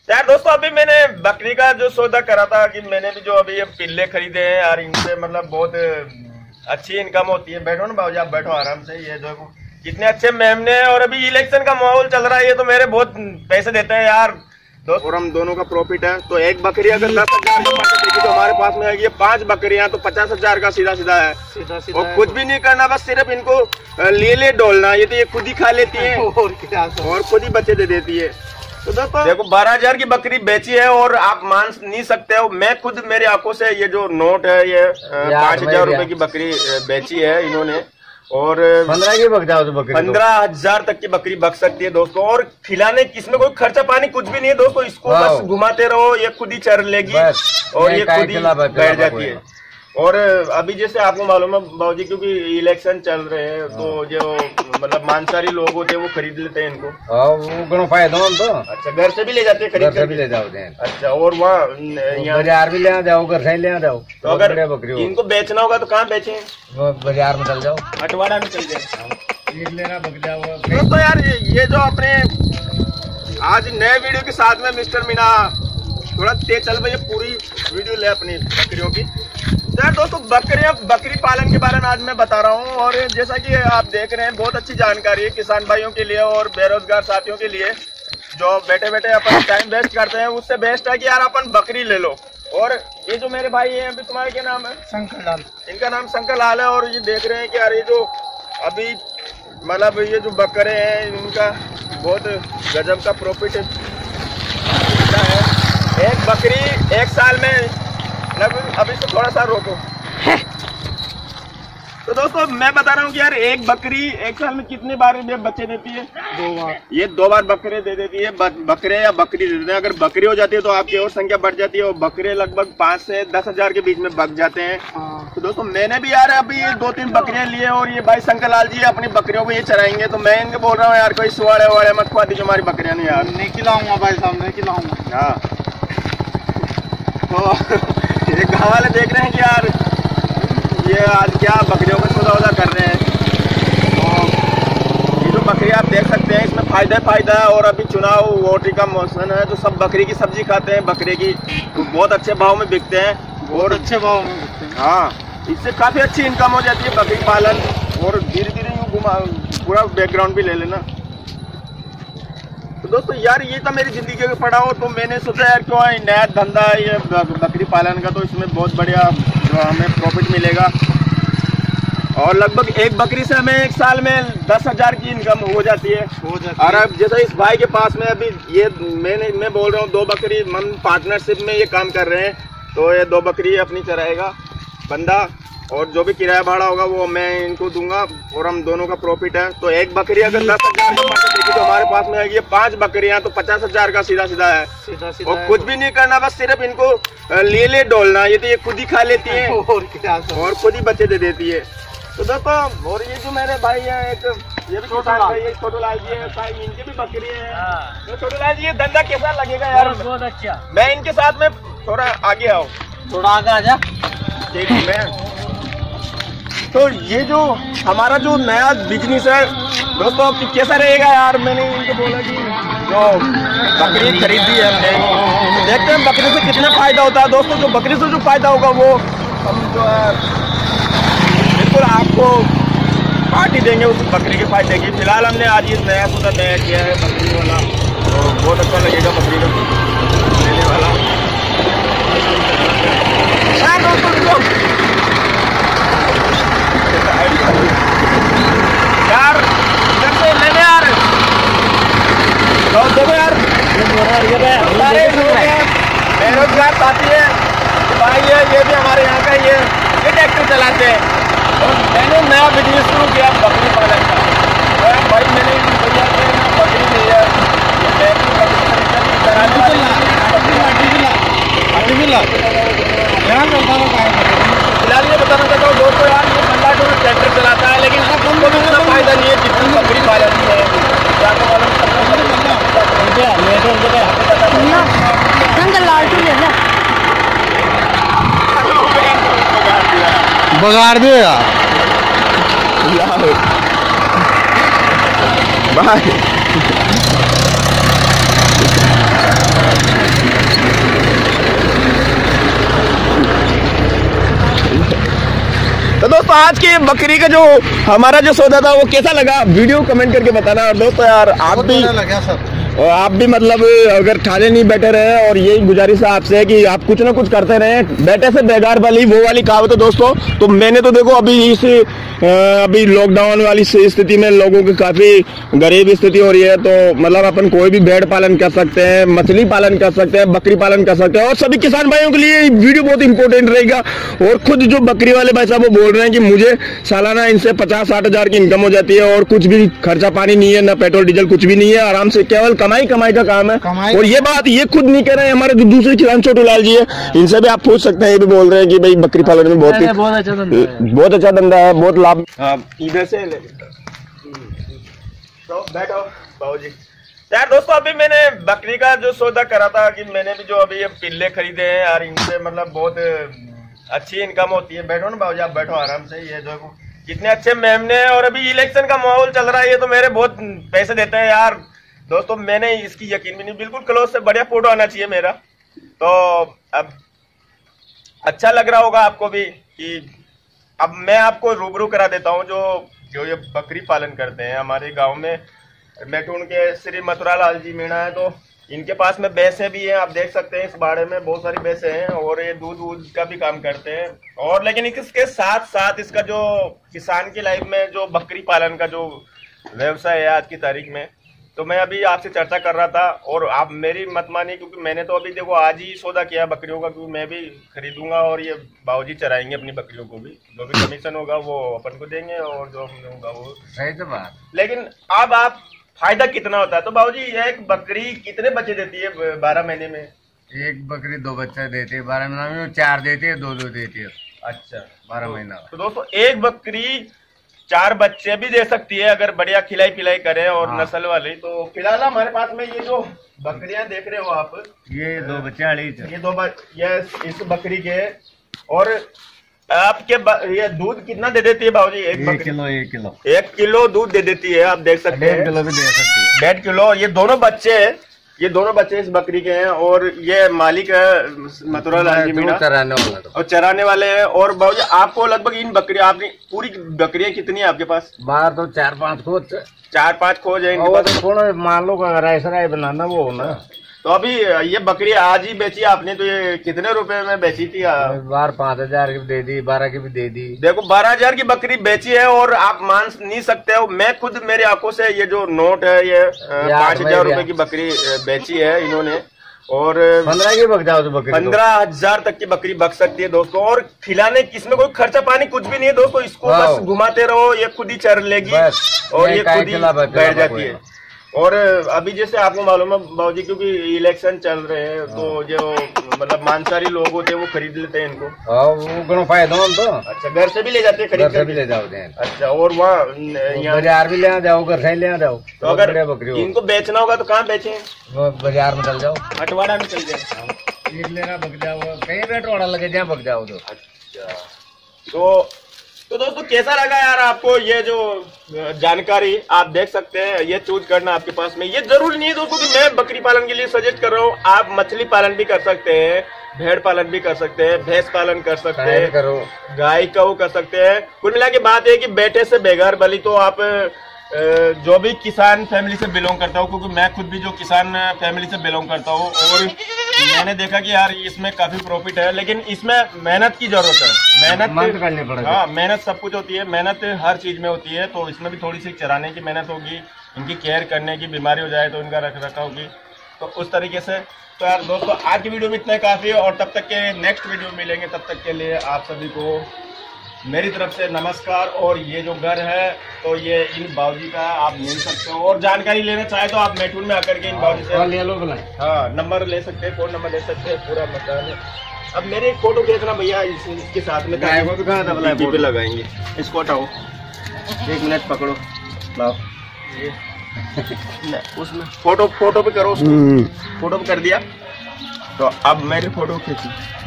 यार दोस्तों, अभी मैंने बकरी का जो सौदा करा था कि मैंने भी जो अभी ये पिल्ले खरीदे हैं यार, इनसे मतलब बहुत अच्छी इनकम होती है। बैठो ना बाबूजी, आप बैठो आराम से। ये जो कितने अच्छे मेमने हैं, और अभी इलेक्शन का माहौल चल रहा है, ये तो मेरे बहुत पैसे देते हैं यार दोस्त, और हम दोनों का प्रॉफिट है। तो एक बकरी अगर 10,000 का तो हमारे पास में आएगी 5 बकरियां तो 50,000 का सीधा सीधा है। और कुछ भी नहीं करना, बस सिर्फ इनको ले डोलना। ये तो ये खुद ही खा लेती है और खुद ही बच्चे दे देती है। तो दोस्तों देखो, 12,000 की बकरी बेची है, और आप मान नहीं सकते हो, मैं खुद मेरी आंखों से ये जो नोट है ये 5,000 रुपए की बकरी बेची है इन्होंने। और 15 की बक जाओ तो बकरी 15,000 तक की बकरी बक सकती है दोस्तों। और खिलाने इसमें कोई खर्चा पानी कुछ भी नहीं है दोस्तों, इसको बस घुमाते रहो, ये खुद ही चर लेगी और ये खुद ही बैठ जाती है। और अभी जैसे आपको मालूम है बाबूजी, क्योंकि इलेक्शन चल रहे हैं तो जो मतलब मांसाहारी लोग होते हैं वो खरीद लेते हैं इनको। वो फायदा तो। अच्छा, घर से भी ले जाते हैं, खरीद कर भी ले जाते हैं। अच्छा, और वहाँ बाजार भी ले जाओ, घर से ले जाओ। तो अगर इनको बेचना होगा तो कहाँ बेचें? बाजार में चल जाओ, अटवाड़ा में चल जाए लेना बकरिया। दोस्तों यार, ये जो अपने आज नए वीडियो के साथ में मिस्टर मीना थोड़ा तेज चल भाई, पूरी वीडियो ले अपनी बकरियों की। यार दोस्तों, बकरी पालन के बारे में आज मैं बता रहा हूँ। और जैसा कि आप देख रहे हैं, बहुत अच्छी जानकारी है किसान भाइयों के लिए और बेरोजगार साथियों के लिए, जो बैठे बैठे अपन टाइम वेस्ट करते हैं। उससे बेस्ट है कि यार अपन बकरी ले लो। और ये जो मेरे भाई हैं, अभी तुम्हारा क्या नाम है? शंकर लाल। इनका नाम शंकर लाल है। और ये देख रहे हैं कि यार ये जो अभी मतलब ये जो बकरे हैं, इनका बहुत गजब का प्रॉफिट है। एक बकरी एक साल में लगभग, अभी से थोड़ा सा रोको। तो दोस्तों मैं बता रहा हूँ कि यार एक बकरी एक साल में कितने बार बच्चे देती है? 2 बार। ये 2 बार बकरे दे देती है, बकरे या बकरी दे देते हैं। अगर बकरी हो जाती है तो आपकी और संख्या बढ़ जाती है, और बकरे लगभग 5 से 10,000 के बीच में बक जाते हैं। तो दोस्तों मैंने भी यार अभी 2-3 बकरियां लिए, और ये भाई शंकर लाल जी अपनी बकरियों को ये चराएंगे। तो मैं इनको बोल रहा हूँ यार, कोई सुवाड़े वाड़े मत खवा दीजिए हमारी बकरियां। नहीं यार, नहीं खिलाऊंगा भाई साहब, नहीं खिलाऊंगा। हाँ, तो ये गाँव वाले देख रहे हैं कि यार ये आज क्या बकरियों का सौदा कर रहे हैं। तो ये जो बकरी आप देख सकते हैं, इसमें फायदा है। और अभी चुनाव वोटिंग का मौसम है, तो सब बकरी की सब्जी खाते हैं। बकरे की तो बहुत अच्छे भाव में बिकते हैं, और अच्छे भाव में बिकते हैं। हाँ, इससे काफी अच्छी इनकम हो जाती है बकरी पालन। और धीरे धीरे घुमा, पूरा बैकग्राउंड भी ले लेना। तो दोस्तों यार, ये था मेरी जिंदगी का पड़ाव। तो मैंने सोचा यार क्यों नया धंधा ये बकरी पालन का, तो इसमें बहुत बढ़िया जो हमें प्रॉफिट मिलेगा। और लगभग एक बकरी से हमें एक साल में 10,000 की इनकम हो जाती है। और अब जैसा इस भाई के पास में अभी ये मैं बोल रहा हूँ 2 बकरी हम पार्टनरशिप में ये काम कर रहे हैं। तो ये 2 बकरी अपनी चराएगा बंदा, और जो भी किराया भाड़ा होगा वो मैं इनको दूंगा, और हम दोनों का प्रॉफिट है। तो एक बकरी अगर 10,000 की तो हमारे पास में आएगी 5 बकरियां तो 50,000 का सीधा सीधा है। और कुछ भी नहीं करना, बस सिर्फ इनको ले डोलना। ये तो ये खुद ही खा लेती है और खुद ही बच्चे दे देती है। तो दोस्तों, और ये जो मेरे भाई है, एक ये भी छोटू लाल जी है, इनकी भी बकरी है। तो छोटू लाल जी, ये धंधा कैसा लगेगा यार? बहुत अच्छा। मैं इनके साथ में थोड़ा आगे आओ, थोड़ा आगे आ जा। ठीक है। तो ये जो हमारा जो नया बिजनेस है दोस्तों, कैसा रहेगा यार? मैंने इनको बोला कि जो बकरी खरीदी है हमने, तो देखते हैं बकरी से कितना फायदा होता है। दोस्तों, जो बकरी से जो फायदा होगा वो हम जो है बिल्कुल आपको पार्टी देंगे उस बकरी के फायदे की। फिलहाल हमने आज ये नया सौदा तय किया है बकरी वाला, तो बहुत अच्छा लगेगा बकरी का लेने वाला। हाँ दोस्तों, यार इधर से लेने यार, तो देखो यार सारे बेरोजगार साथी है भाई है, ये भी हमारे यहाँ का ये ट्रैक्टर चलाते हैं। और मैंने नया बिजनेस शुरू किया बकरी पालन का। तो भाई मैंने भैया से बकरी ली है, फिलहाल ये बताना चाहता हूँ दोस्तों यार, ये बंदा जो ट्रैक्टर चलाता है, लेकिन हमको भी इतना फायदा नहीं है जितनी बकरी पालन की है। बगाड़ देगा बाय। तो दोस्तों आज की बकरी का जो हमारा जो सौदा था वो कैसा लगा, वीडियो कमेंट करके बताना। और दोस्तों यार आप भी मतलब अगर खाली नहीं बैठे रहे, और यही गुजारिश है आपसे है कि आप कुछ ना कुछ करते रहे, बैठे से बेगार वाली वो वाली कहावत है दोस्तों। तो मैंने तो देखो अभी लॉकडाउन वाली स्थिति में लोगों की काफी गरीब स्थिति हो रही है, तो मतलब अपन कोई भी भेड़ पालन कर सकते हैं, मछली पालन कर सकते हैं, बकरी पालन कर सकते हैं। और सभी किसान भाइयों के लिए वीडियो बहुत इंपॉर्टेंट रहेगा। और खुद जो बकरी वाले भाई साहब वो बोल रहे हैं कि मुझे सालाना इनसे 50-60 हजार की इनकम हो जाती है, और कुछ भी खर्चा पानी नहीं है, ना पेट्रोल डीजल कुछ भी नहीं है, आराम से केवल कमाई का काम है। और ये बात ये खुद नहीं कह रहे हैं, हमारे जो दूसरे किसान छोटू लाल जी है, इनसे भी आप पूछ सकते हैं। ये भी बोल रहे हैं कि भाई बकरी पालन में बहुत अच्छा धंधा है, बहुत लाभ। इधर से ले तो बैठो बाबूजी। यार दोस्तों अभी मैंने बकरी का जो सौदा करा था कि मैंने भी जो अभी ये पिल्ले खरीदे हैं यार, इनसे मतलब बहुत अच्छी इनकम होती है। बैठो ना बाबूजी, आप बैठो आराम से। ये देखो कितने अच्छे मेमने हैं, और अभी इलेक्शन का माहौल चल रहा है, ये तो मेरे बहुत पैसे देते हैं यार दोस्तों। मैंने इसकी यकीन भी नहीं, बिल्कुल क्लोज से बढ़िया फोटो आना चाहिए मेरा। तो अब अच्छा लग रहा होगा आपको भी कि अब मैं आपको रूबरू करा देता हूँ जो ये बकरी पालन करते हैं हमारे गांव में। मैठून के श्री मथुरा लाल जी मीणा है, तो इनके पास में भैंसें भी हैं, आप देख सकते हैं। इस बाड़े में बहुत सारी भैंसें हैं, और ये दूध का भी काम करते हैं। और लेकिन इसके साथ साथ इसका जो किसान की लाइफ में जो बकरी पालन का जो व्यवसाय है आज की तारीख में, तो मैं अभी आपसे चर्चा कर रहा था। और आप मेरी मत मानिए, क्योंकि मैंने तो अभी देखो आज ही सौदा किया बकरियों का, क्योंकि मैं भी खरीदूंगा और ये बाबूजी चराएंगे अपनी बकरियों को भी। जो भी कमीशन होगा वो अपन को देंगे, और जो होगा वो सही तो बात। लेकिन अब आप फायदा कितना होता है, तो बाबूजी एक बकरी कितने बच्चे देती है 12 महीने में? एक बकरी 2 बच्चा देती है, 12 महीने में 4 देती है, 2 देती है। अच्छा 12 महीना। तो दोस्तों एक बकरी 4 बच्चे भी दे सकती है अगर बढ़िया खिलाई पिलाई करें और नस्ल वाली। तो फिलहाल हमारे पास में ये जो बकरियां देख रहे हो आप, ये 2 बच्चे ये इस बकरी के, और आपके ये दूध कितना दे देती है बाबूजी? 1 किलो दूध दे देती है, आप देख सकते हैं। 1.5 किलो भी दे सकती है। 1.5 किलो। ये दोनों बच्चे इस बकरी के हैं, और ये मालिक है मथुरा लाल जी मीणा, और चराने वाले हैं। और बाबूजी आपको लगभग इन बकरियां, आपकी पूरी बकरियां कितनी है आपके पास? बाहर तो 4-5 खोज 4-5 खोज है। तो मान लो अगर ऐसा बनाना वो ना। तो अभी ये बकरी आज ही बेची आपने, तो ये कितने रुपए में बेची थी? बार 5,000 की भी दे दी, 12 की भी दे दी। देखो 12,000 की बकरी बेची है, और आप मान नहीं सकते हो, मैं खुद मेरी आंखों से ये जो नोट है ये 5,000 रुपए की बकरी बेची है इन्होंने। और 15 की बक जाओ तो बकरी 15,000 तक की बकरी बक सकती है दोस्तों। और खिलाने इसमें कोई खर्चा पानी कुछ भी नहीं है दोस्तों, इसको बस घुमाते रहो, ये खुद ही चर लेगी और ये खुद ही बैठ जाती है। और अभी जैसे आपको मालूम है बाबूजी, क्योंकि इलेक्शन चल रहे हैं, तो जो मतलब मांसाहारी लोग होते हैं वो खरीद लेते हैं इनको। वो फायदा हम तो। अच्छा घर से भी ले जाते हैं, खरीद से भी ले जाओ। अच्छा, और वहाँ बाजार भी ले जाओ, घर से ले जाओ। तो अगर इनको बेचना होगा तो कहाँ बेचे? बाजार में चल जाओ, हटवाड़ा में चल जाए, लेना बक जाओ, कहीं हटवाड़ा लगे जहाँ बक जाओ। तो अच्छा, तो दोस्तों कैसा लगा यार आपको ये जो जानकारी? आप देख सकते हैं, ये चूज करना आपके पास में। ये जरूरी नहीं है दोस्तों कि मैं बकरी पालन के लिए सजेस्ट कर रहा हूँ, आप मछली पालन भी कर सकते हैं, भेड़ पालन भी कर सकते हैं, भैंस पालन कर सकते हैं, गाय का वो कर सकते हैं। कुल मिला के बात है कि बेटे से बेगार बली। तो आप जो भी किसान फैमिली से बिलोंग करता हूँ, क्योंकि मैं खुद भी जो किसान फैमिली से बिलोंग करता हूँ, और मैंने देखा कि यार इसमें काफी प्रॉफिट है, लेकिन इसमें मेहनत की जरूरत है। मेहनत करनी पड़ेगी। हाँ, मेहनत सब कुछ होती है, मेहनत हर चीज में होती है। तो इसमें भी थोड़ी सी चराने की मेहनत होगी, इनकी केयर करने की, बीमारी हो जाए तो इनका रख रखाव होगी, तो उस तरीके से। तो यार दोस्तों आज की वीडियो में इतना काफी है, और तब तक के नेक्स्ट वीडियो मिलेंगे, तब तक के लिए आप सभी को मेरी तरफ से नमस्कार। और ये जो घर है तो ये इन बाबूजी का आप मिल सकते हो, और जानकारी लेना चाहे तो आप मैठून में आकर के इन बाबूजी से ले लो, हाँ नंबर ले सकते हैं, फोन नंबर ले सकते हैं, पूरा मकान है। अब मेरे एक फोटो खींचना भैया इसके साथ में पे लगाएंगे। इसको हटाओ, 1 मिनट पकड़ो, लाओ उसमें फोटो पे करो उसको। फोटो पे कर दिया, तो अब मेरी फोटो खींची।